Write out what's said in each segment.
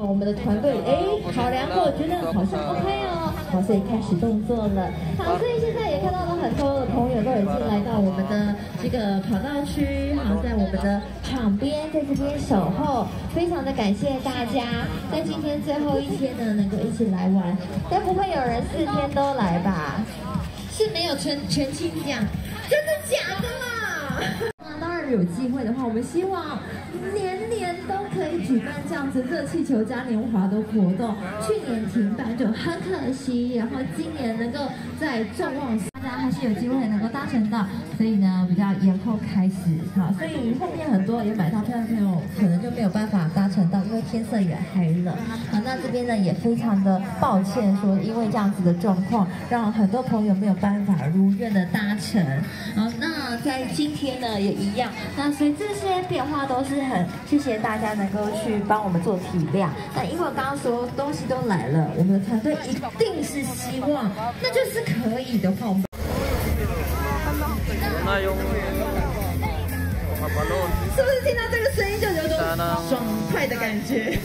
我们的团队考量过，觉得好像 OK 哦，好，所以开始动作了。好，所以现在也看到了很多的朋友都已经来到我们的这个跑道区，好，在我们的场边，在这边守候，非常的感谢大家，在今天最后一天呢，能够一起来玩，该不会有人4天都来吧？是没有全勤奖，真的假的啦？当然有机会的话，我们希望年年都可以举办这样子热气球嘉年华的活动。去年停办就很可惜，然后今年能够在众望大家还是有机会能够搭乘到，所以呢比较延后开始。好，所以后面很多有买到票的朋友可能就没有办法搭乘到，因为天色也黑了。好，那这边呢也非常的抱歉说，因为这样子的状况，让很多朋友没有办法如愿的搭乘。好，那在今天呢也一样，那所以这些变化都是很谢谢大家能够去帮我们做体谅。那因为我刚刚说东西都来了，我们的团队一定是希望，那就是可以的话，我们。是不是听到这个声音就有种爽快的感觉？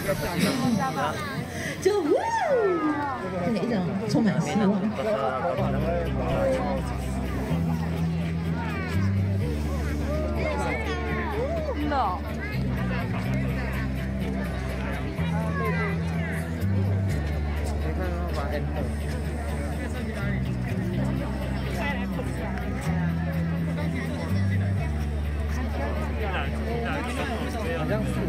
就哇，对，一种充满希望。 好像是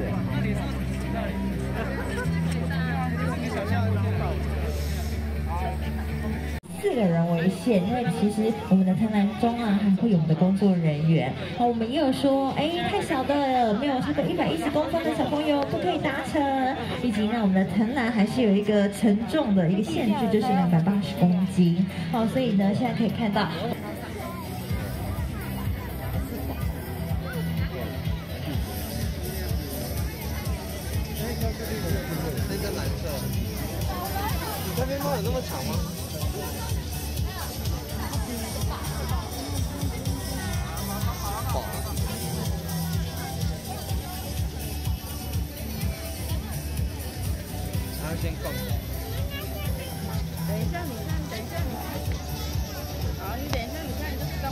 4个人为限，因为其实我们的贪婪中啊，还会有我们的工作人员。好，我们也有说，太小的没有超过110公分的小朋友不可以搭乘，以及呢，我们的藤篮还是有一个承重的一个限制，就是280公斤。好，所以呢，现在可以看到。 那个蓝色，你这边猫有那么长吗？好。还要先逛。 等一下你看，等一下你看。好，你等一下你看，你就知道。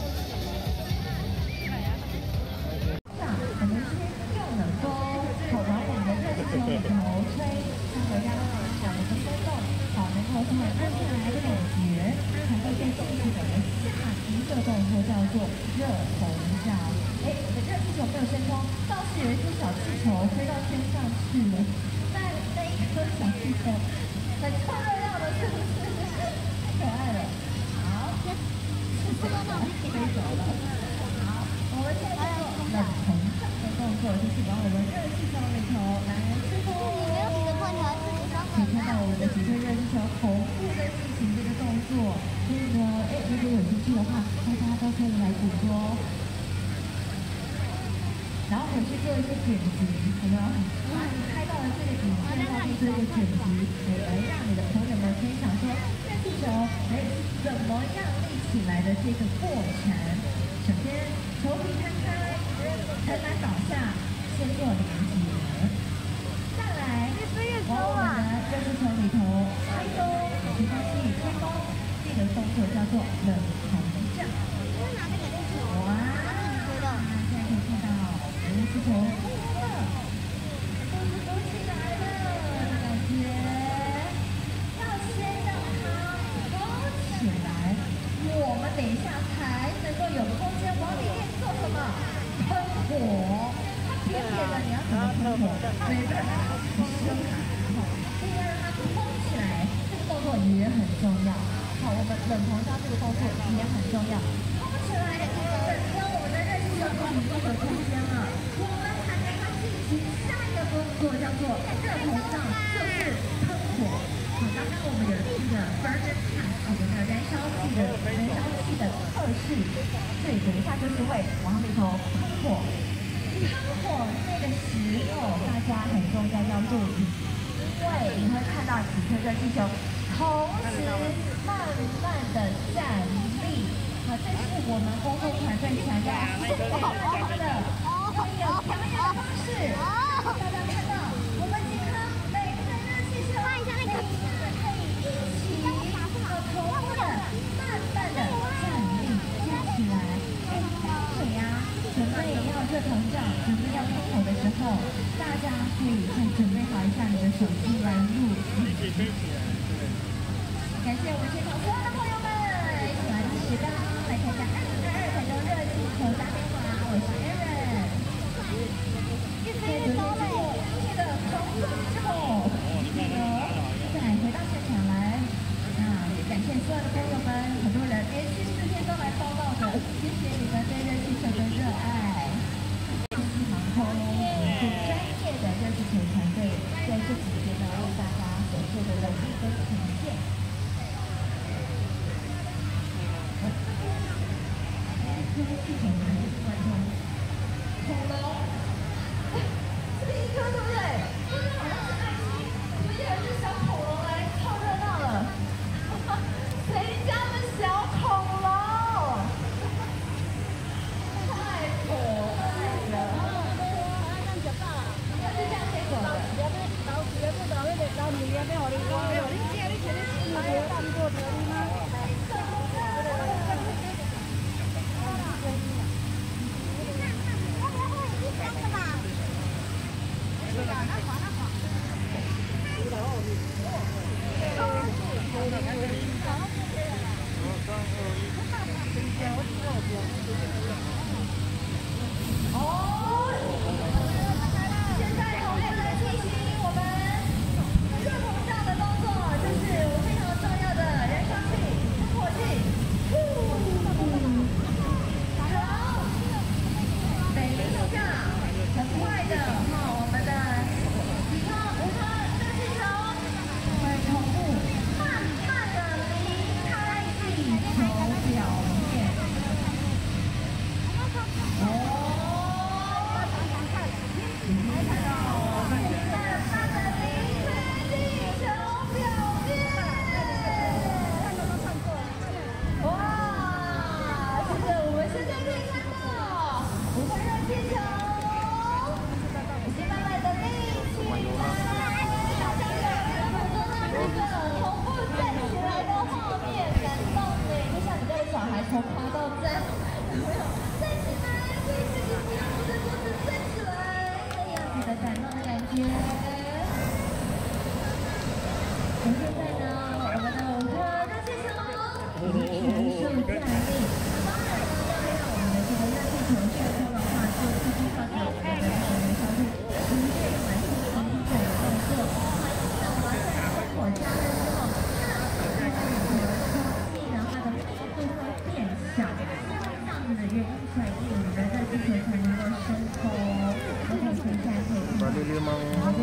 我们先用冷风口把我们的热气球里头吹，它回到小的风洞，好，然后它会按下来的感觉，才会在气球的下一个动作叫做热红罩。我们热气球没有升空，倒是有一只小气球飞到天上去了，但那一颗小气球很快乐的，是不是？太可爱了。好，是谁飞走了？好，我们现在做冷红罩的动作，就是往我们热气球里头来吹风。可以看到我们的几颗热气球同步在进行这个动作，所以呢，如果有兴趣的话，大家都可以来捕捉，然后回去做一些剪辑，有没有？把你拍到的这个影片上去做一个剪辑，来让你的朋友们分享说热气球怎么样立起来的这个过程。首先，头皮摊开，藤篮倒下，先做连接。再来，往我们的热气球里头吹风，其他气吹风，这个动作叫做冷红罩。哇，现在可以看到热气球风了，都是鼓起来了的感觉。要先让它鼓起来，我们等一下才能够有空间往里面做什么？喷火。它扁扁的，你要怎么喷火？没办法，不生卡。好，所以要让它蓬起来，这个动作也很重要。好，我们冷红罩这个动作也很重要。蓬起来，整个我们的热气球都已经有空间了，我们还给它进行下一个动作，叫做热红罩，就是喷火。好，刚刚我们有这个 burner time， 我们的燃烧器的测试，所以等一下就是会往里头喷火。喷火这个时候，大家很重要要注意，因为你会看到几颗热气球同时慢慢的站立。好，这是我们工作团队想要送给大家的，用一个表演的方式，让大家看到我们几颗每手机来录影。感谢我们现场所有的朋友们，一起来支持刚刚来参加2022台中热气球嘉年华，我是 Aaron。在昨天经过一天的冲刺之后，再回到现场来，也感谢所有的朋友们，很多人连续4天都来报道的，谢谢你们对热气球的热爱。天气航空是专业的热气球团队，在这几天呢为大家所做的冷力跟呈现。天气很难完成。恐龙，是一颗对不对？这边好像是爱心，我以为是小恐龙来凑热闹了。谁家的小恐龙？太可爱了！应该是这样可以走的。现在同学们进行我们热膨胀的动作，就是我非常重要的燃烧器、喷火器。好，美丽度上，很快的，我们的几颗、5颗热气球会同步慢慢的离开地球表面。已经看到慢慢的离开地球表面。哇，是的，我们现在可以看到5颗热气球已经慢慢的立起来，大家有没有捕捉到这个同步站起来的画面？感动呢，就像你家的小孩从爬到站，有没有？站起来，可以自己不要扶着桌子站起来，那样子的感动的感觉。而现在呢，我们的5颗热气球已经全数降临。当然呢，要让我们的这个热气球升空的话，就必须靠着我们的燃烧器持续完成第一个动作。环境呢，我们在烽火加热之后，让这个空气呢，它的密度会变小。这样子的原因才是我们的热气球才能够升空。OK，所以现在可以看到，我们热气球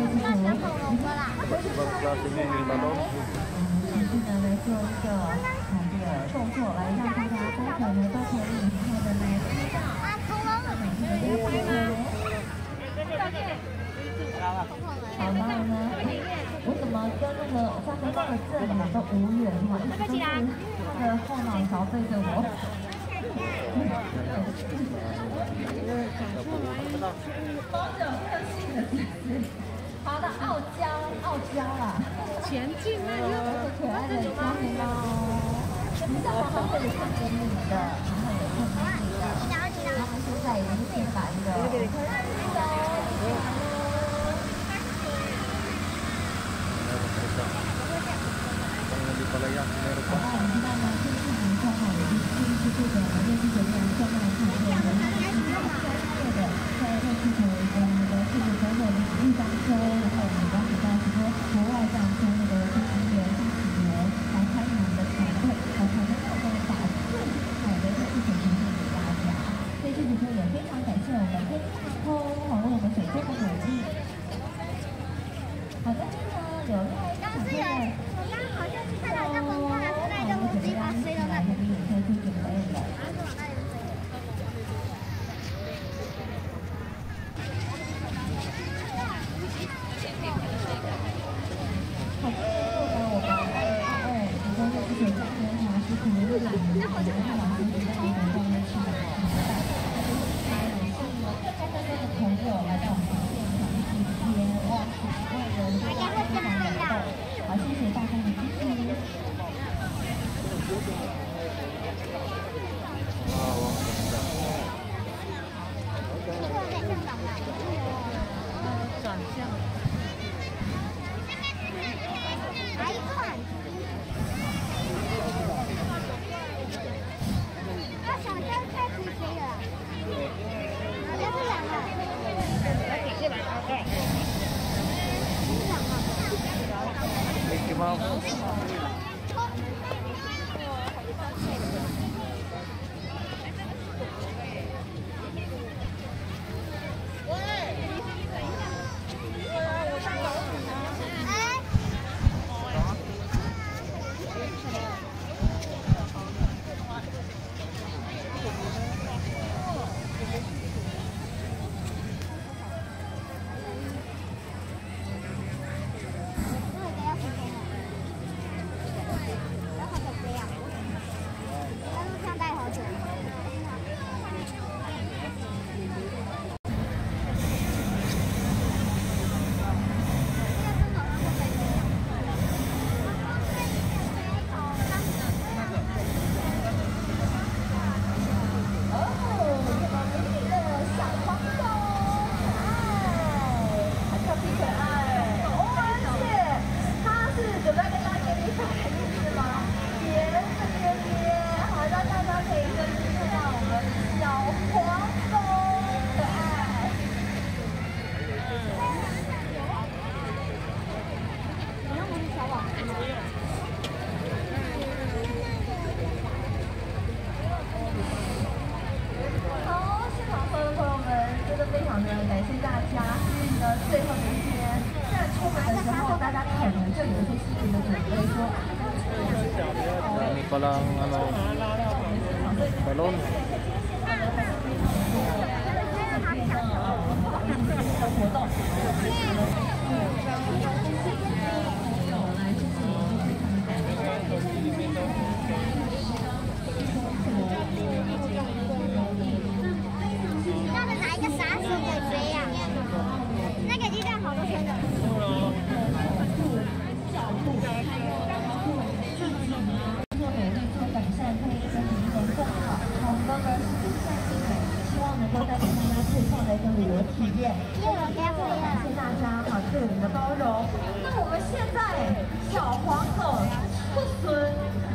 持续呢来做一个这个动作，来让大家待会呢都可以好好的来拍照。美丽的热气球。好，当然呢，我怎么跟那个3分钟的这两都无缘嘛？一直都是他的后脑勺对着我。好久没有新的姿势，好的，傲娇啦， 前进啊！ 这可爱的家庭猫，你知道吗？它这里是给你的，然后也是给你的，他们现在已经先把这个热气球立起来喽。好，我们知道呢，天气很空哈，也是这个热气球非常重要的产业，我们是比较专业的，在热气球我们的世界所有领域当中，然后我们邀请到许多国外这样专业的飞行员、驾驶员来参与我们的团队，才能够把最好的热气球呈现给大家。所以这次也非常感谢我们天气航空为我们水中的努力。好的，这呢有另外一个场队的。好像是看到这个光之类的东西，把水都在。 吗？Palang ano, balon. 到底哪一个傻死鬼追呀？那个鸡蛋好多圈的。 做美丽，做改善，配身体能更好。我们哥哥是尽善尽美，希望能够带给大家最棒的一个旅游体验。感谢大家好对我们的包容。那我们现在小黄狗不孙，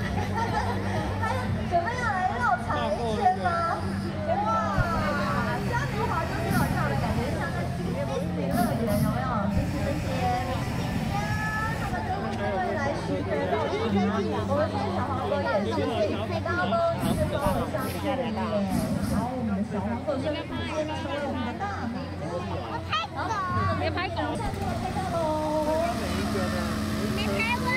准备要来绕场一圈吗？哇，嘉年华就是有这样的感觉，像在迪士尼乐园有没有？就是这些。他们都会来许愿绕场啊。我们现在小黄狗也是，大家都是跟我相似的耶。然后我们的小黄狗就直接成为我们的大明星。好，别拍狗，下次我拍到喽。 没拍过。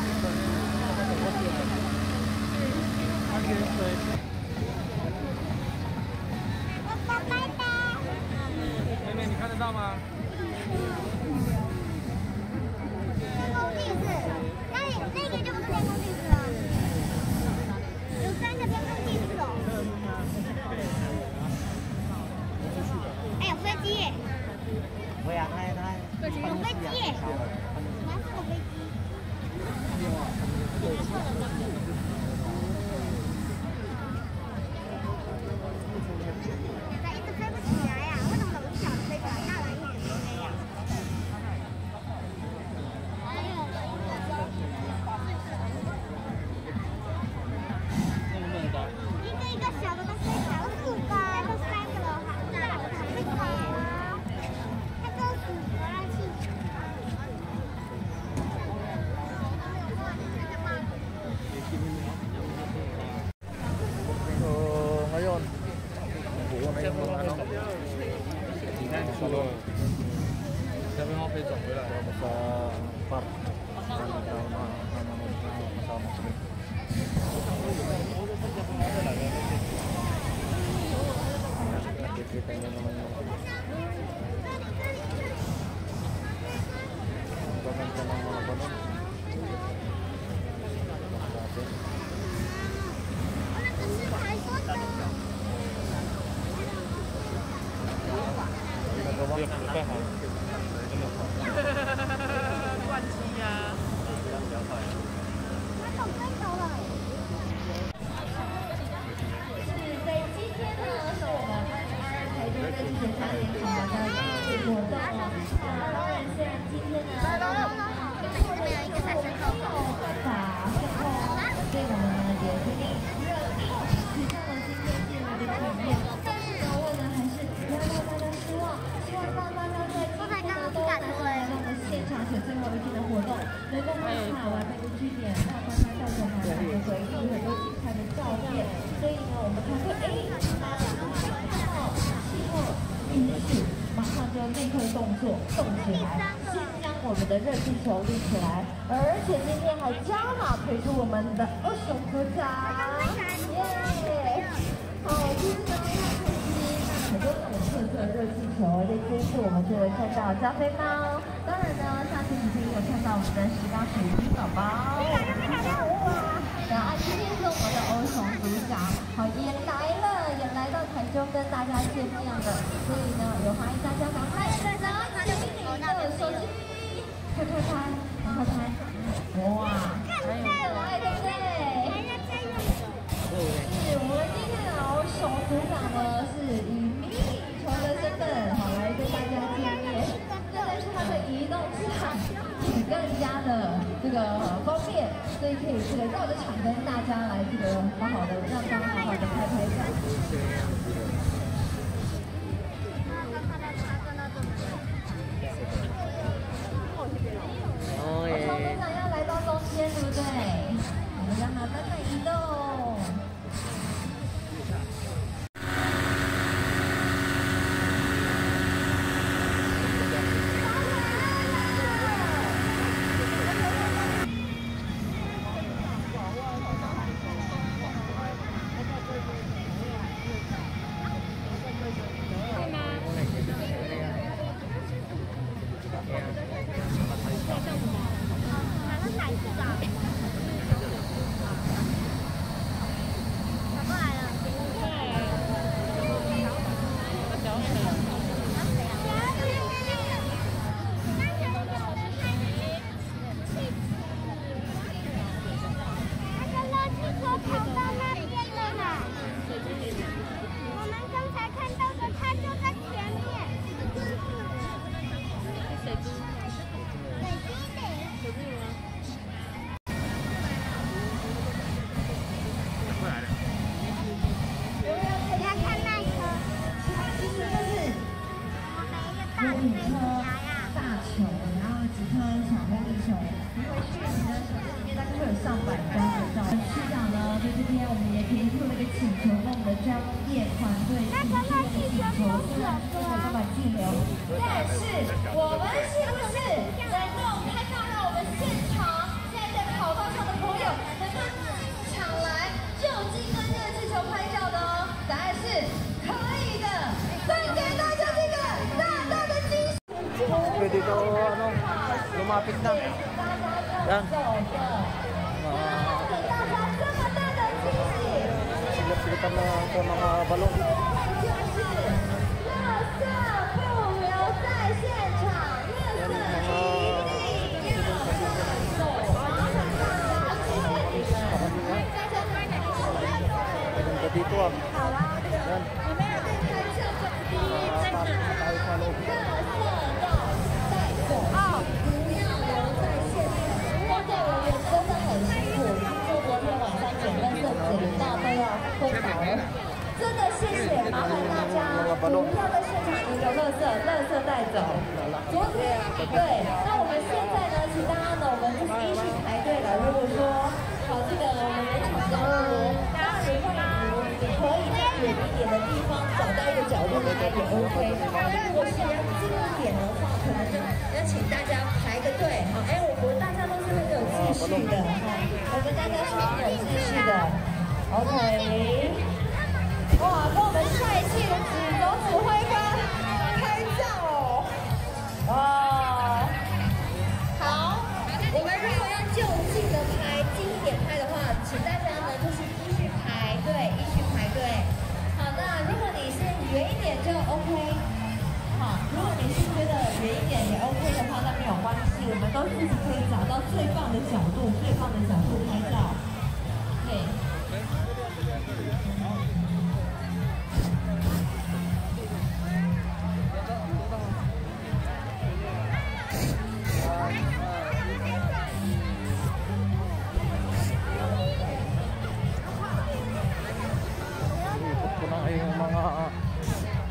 爸爸拜拜。 妹妹，你看得到吗？ 天空地质，那个就不是天空地质了，有3个天空地质哦。哎，有飞机耶！ 我อยากให้有飞机耶！蓝色的飞机。一直飞不起来呀？为什么我们小飞起来，大人一点都没有？一个小的都飞起来了，4个，都3个了，好大的飞起来了，它都死了气。 ngayon, buo na yung mga ano. Sabi mo kay John, wala ako sa park. Kasama sa nakikita nyo naman yung gaganda ng mga balon. 乱骑啊！ 一天的活动，能够拍卡完每个据点，让大家带着满满的回忆，很多精彩的照片。所以呢，我们才会马上就看到气候允许，马上就立刻动起来，先将我们的热气球立起来，而且今天还加码推出我们的2手合掌，耶！好，就是呢，很多种特色热气球，这次我们就会看到加菲猫，当然呢，下次你可以有看到我们的石膏水晶宝宝，哇！然后今天是我们的欧熊组长，好，也来到台中跟大家见面了，所以呢，也欢迎大家赶快拿起你的手机，拍，哇，很可爱，对不对？是我们今天的欧熊组长呢，是以迷你球的身份，好来跟大家见面。但是它的移动上也更加的这个方便，所以可以这个绕着场跟大家来这个好好的让大家好好的拍照。欧熊组长要来到中间，对不对？我们让它慢慢移动。有5颗大球，然后几颗巧克力球。你回去你的手机里面大概会有上百张的照片。市长呢，在这边我们也填出了一个请求，跟我们的专业团队提出了请求，虽然说有办法记留，但是我们是不是能够看到让我们现场现在在跑道上的朋友能够进场来就近跟热气球拍照的哦？答案是可以的，再给大家这个大的惊喜。 Pwede ko lumapit na. Yan. Silip-silipan na sa mga balong. Maganda dito ah. Yan. Tayo sa loob. 不要留在现场，工作人员真的很辛苦，就昨天晚上捡垃圾捡到都要昏倒了，真的谢谢，麻烦大家不要在现场遗留垃圾带走。昨天对，那我们现在呢，请大家呢，我们就是依序排队了。如果说好这个我们人潮比较多，大家如果你可以在远一点的地方找到一个角落排也 OK。那如果是要近一点的话，可能就要请大家排个队。好，哎，我们大家都是很有秩序的，哈，我们大家是很有秩序的。OK。哇，跟我们帅气的指挥官拍照哦。哇，好，我们如果要就近的拍，近一点拍的话，请大家呢就是依序排队，依序排队。好，那如果你是远一点就 OK。好，如果你是觉得远一点也 OK 的话，那没有关系，我们都自己可以找到最棒的角度拍照。对。 yung mga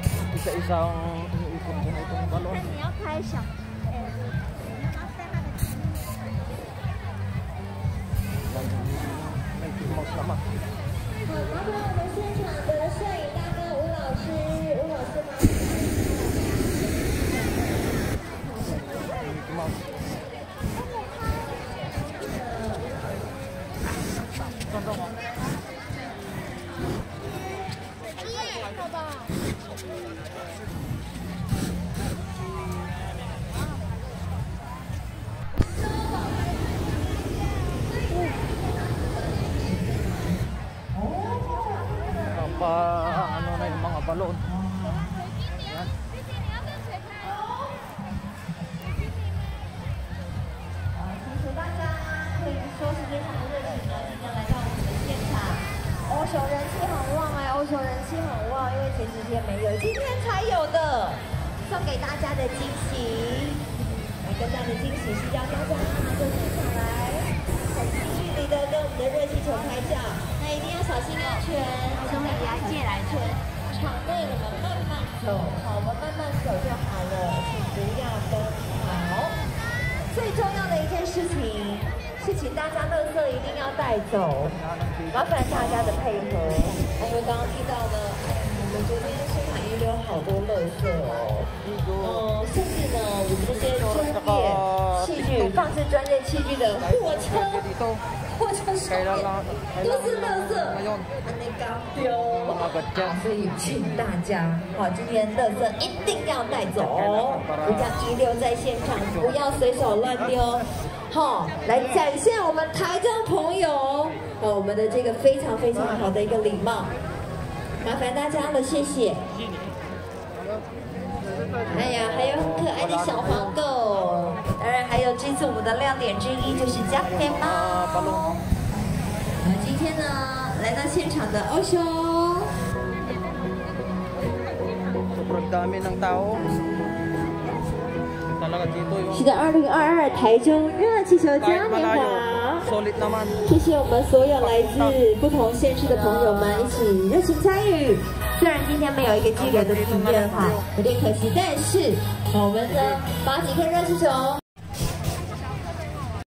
isa-isang ikot ko na itong balon. 你要拍小， balon. 请大家可以说是非常的热情呢，今天来到我们的现场。欧熊人气很旺哎，欧熊人气很旺，因为前几天没有，今天才有的，送给大家的惊喜。来，更大的惊喜是要大家拿着现场来，很近距离的跟我们的热气球拍照，那一定要小心安全。兄弟也要借来吹。场内我们慢慢走，好，我们慢慢走就好了，请不要奔跑。最重要的一件事情是，请大家垃圾一定要带走，麻烦大家的配合。因为刚刚听到呢，我们昨天现场遗留好多垃圾哦，甚至呢，我们这些专业器具、放置专业器具的货车上面都是垃圾，那刚丢，所以请大家，好，今天垃圾一定要带走，不要遗留在现场，不要随手乱丢。好，来展现我们台中朋友我们的这个非常非常好的一个礼貌，麻烦大家了，谢谢。哎呀，还有很可爱的小黄狗，当然还有这次我们的亮点之一就是加菲猫。今天呢，来到现场的欧熊。 Sobrang dami ng tao. 是的，2022台中热气球嘉年华，谢谢我们所有来自不同县市的朋友们一起热情参与。虽然今天没有一个激流的体验哈，有点可惜，但是我们呢把几颗热气球